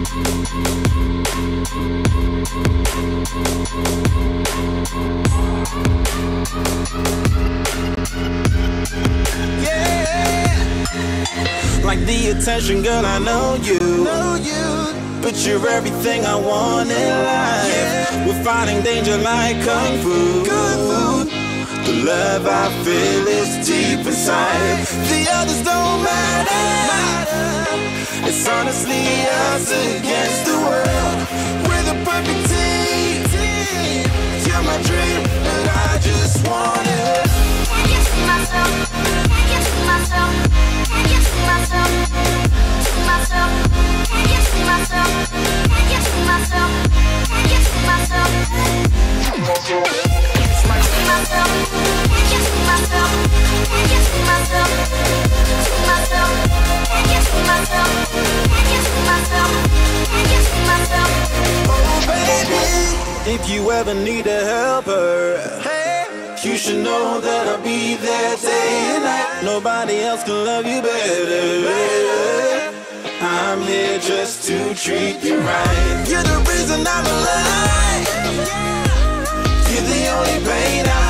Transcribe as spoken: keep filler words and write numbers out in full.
Like the attention, girl, I know you. Know you. But you're everything I want in life. Yeah. We're fighting danger like kung fu. Kung fu. The love I feel is deep inside. The others don't matter. It's honestly us against the world. We're the perfect team. You're my dream, and I just want it. Can't get to myself. Can't get to myself. Can't get to myself. To myself. Can't get to myself. Can't get to myself. Can't get to myself. To myself. Can't get to myself. Can't get to myself. To myself. Can't get to myself. Can't get to myself. Can't get to myself. Oh baby, if you ever need a helper, hey, you should know that I'll be there day and night. Nobody else can love you better. I'm here just to treat you right. You're the reason I'm alive. You're the only pain I